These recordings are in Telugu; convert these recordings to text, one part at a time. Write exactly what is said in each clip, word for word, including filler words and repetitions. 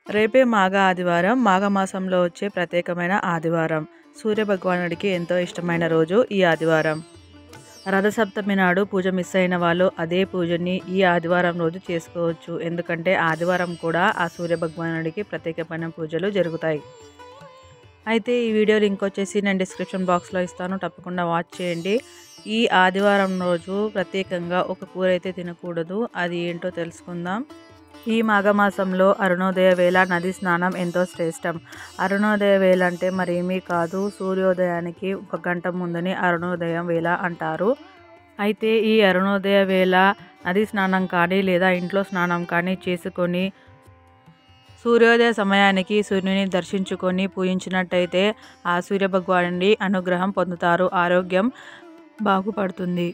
రేపే మాఘ ఆదివారం. మాఘమాసంలో వచ్చే ప్రత్యేకమైన ఆదివారం. సూర్యభగవానుడికి ఎంతో ఇష్టమైన రోజు ఈ ఆదివారం. రథసప్తమి నాడు పూజ మిస్ అయిన వాళ్ళు అదే పూజని ఈ ఆదివారం రోజు చేసుకోవచ్చు. ఎందుకంటే ఆదివారం కూడా ఆ సూర్యభగవానుడికి ప్రత్యేకమైన పూజలు జరుగుతాయి. అయితే ఈ వీడియో లింక్ వచ్చేసి నేను డిస్క్రిప్షన్ బాక్స్లో ఇస్తాను, తప్పకుండా వాచ్ చేయండి. ఈ ఆదివారం రోజు ప్రత్యేకంగా ఒక కూర అయితే తినకూడదు. అది ఏంటో తెలుసుకుందాం. ఈ మాఘమాసంలో అరుణోదయ వేళ నది స్నానం ఎంతో శ్రేష్టం. అరుణోదయ వేళ అంటే మరేమీ కాదు, సూర్యోదయానికి ఒక గంట ముందుని అరుణోదయం వేళ అంటారు. అయితే ఈ అరుణోదయ వేళ నది స్నానం కానీ లేదా ఇంట్లో స్నానం కానీ చేసుకొని సూర్యోదయ సమయానికి సూర్యుని దర్శించుకొని పూజించినట్టయితే ఆ సూర్యభగవానుడి అనుగ్రహం పొందుతారు, ఆరోగ్యం బాగుపడుతుంది.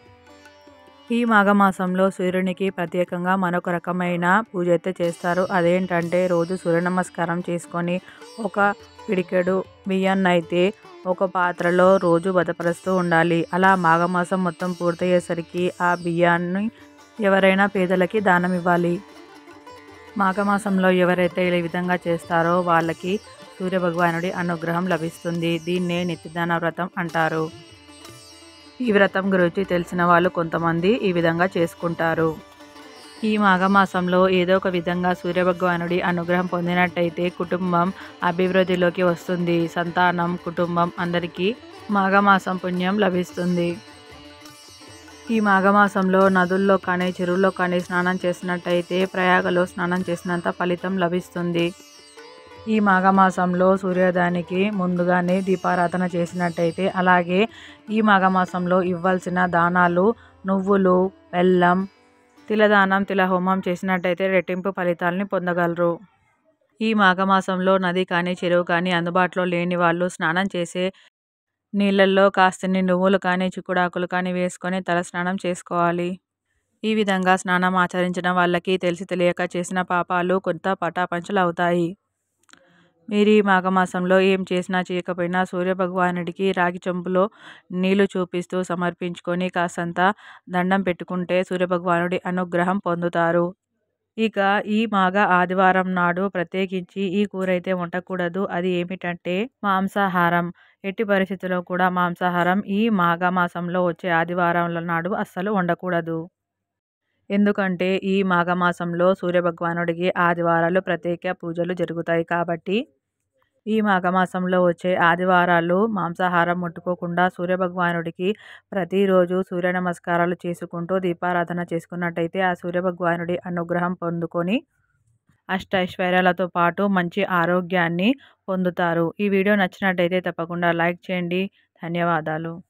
ఈ మాఘమాసంలో సూర్యునికి ప్రత్యేకంగా మరొక రకమైన పూజ అయితే చేస్తారు. అదేంటంటే రోజు సూర్య నమస్కారం చేసుకొని ఒక పిడికెడు బియ్యాన్ని అయితే ఒక పాత్రలో రోజు భద్రపరుస్తూ ఉండాలి. అలా మాఘమాసం మొత్తం పూర్తయ్యేసరికి ఆ బియ్యాన్ని ఎవరైనా పేదలకి దానం ఇవ్వాలి. మాఘమాసంలో ఎవరైతే ఈ విధంగా చేస్తారో వాళ్ళకి సూర్యభగవానుడి అనుగ్రహం లభిస్తుంది. దీన్నే నిత్యదాన వ్రతం అంటారు. ఈ వ్రతం గురించి తెలిసిన వాళ్ళు కొంతమంది ఈ విధంగా చేసుకుంటారు. ఈ మాఘమాసంలో ఏదో ఒక విధంగా సూర్యభగవానుడి అనుగ్రహం పొందినట్టయితే కుటుంబం అభివృద్ధిలోకి వస్తుంది. సంతానం, కుటుంబం అందరికీ మాఘమాసం పుణ్యం లభిస్తుంది. ఈ మాఘమాసంలో నదుల్లో కానీ చెరువుల్లో కానీ స్నానం చేసినట్టయితే ప్రయాగలో స్నానం చేసినంత ఫలితం లభిస్తుంది. ఈ మాఘమాసంలో సూర్యోదయానికి ముందుగానే దీపారాధన చేసినట్టయితే, అలాగే ఈ మాఘమాసంలో ఇవ్వాల్సిన దానాలు నువ్వులు, బెల్లం, తిలదానం, తిలహోమం చేసినట్టయితే రెట్టింపు ఫలితాలని పొందగలరు. ఈ మాఘమాసంలో నది కానీ చెరువు కానీ అందుబాటులో లేని వాళ్ళు స్నానం చేసే నీళ్ళల్లో కాస్తని నువ్వులు కానీ చిక్కుడాకులు కానీ వేసుకొని తల స్నానం చేసుకోవాలి. ఈ విధంగా స్నానం ఆచరించడం వాళ్ళకి తెలిసి తెలియక చేసిన పాపాలు కొంత పటాపంచలు అవుతాయి. మీరు ఈ మాఘమాసంలో ఏం చేసినా చేయకపోయినా సూర్యభగవానుడికి రాగి చెంబులో నీళ్లు చూపిస్తూ సమర్పించుకొని కాసంత దండం పెట్టుకుంటే సూర్యభగవానుడి అనుగ్రహం పొందుతారు. ఇక ఈ మాఘ ఆదివారం నాడు ప్రత్యేకించి ఈ కూర అయితే వండకూడదు. అది ఏమిటంటే మాంసాహారం. ఎట్టి పరిస్థితుల్లో కూడా మాంసాహారం ఈ మాఘమాసంలో వచ్చే ఆదివారం నాడు అస్సలు వండకూడదు. ఎందుకంటే ఈ మాఘమాసంలో సూర్యభగవానుడికి ఆదివారాలు ప్రత్యేక పూజలు జరుగుతాయి కాబట్టి ఈ మాఘమాసంలో వచ్చే ఆదివారాలు మాంసాహారం ముట్టుకోకుండా సూర్యభగవానుడికి ప్రతిరోజు సూర్య నమస్కారాలు చేసుకుంటూ దీపారాధన చేసుకున్నట్టయితే ఆ సూర్యభగవానుడి అనుగ్రహం పొందుకొని అష్టైశ్వర్యాలతో పాటు మంచి ఆరోగ్యాన్ని పొందుతారు. ఈ వీడియో నచ్చినట్టయితే తప్పకుండా లైక్ చేయండి. ధన్యవాదాలు.